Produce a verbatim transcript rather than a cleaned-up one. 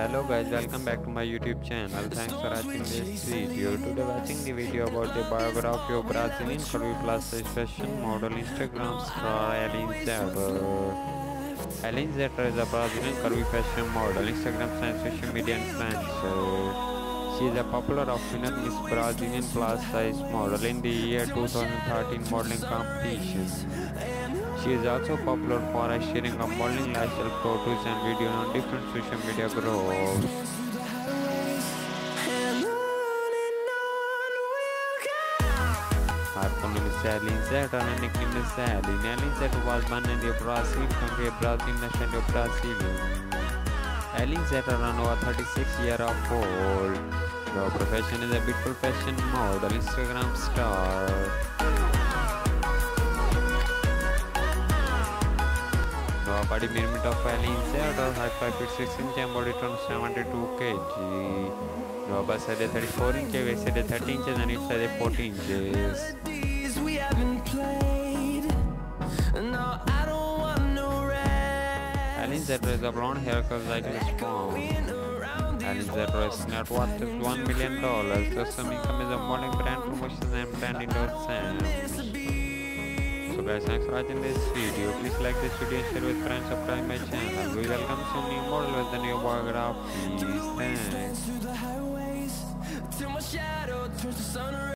Hello guys, welcome back to my YouTube channel. Thanks for watching this video. Today watching the video about the biography of Brazilian curvy plus size fashion model Instagram star Aline Zattar. Aline Zattar is a Brazilian curvy fashion model, Instagram and social media influencer. She is a popular winner Miss Brazilian plus size model in the year two thousand thirteen modeling competition. She is also popular for sharing a modeling lifestyle photos and videos on different social media groups. Her full name is Aline Zattar and nickname is Aline. Aline Zattar was born in the Brazil country, Brazil nation of Brazil. Aline Zattar is over thirty-six years old. Her profession is a beautiful fashion model, Instagram star. The body measurement of Aline Zattar, height five feet six inches and body weight seventy-two kilograms. The bust size is thirty-four inches, waist size is thirty inches and hip size is forty inches. Aline Zattar is a blonde hair color like a sperm. Aline Zattar's net worth is one million dollars. The sum income is a modeling, brand promotions and brand endorsements. So guys, thanks for watching this video. Please like this video and share with friends. Subscribe my channel. We welcome some new model with the new biographies. Thanks.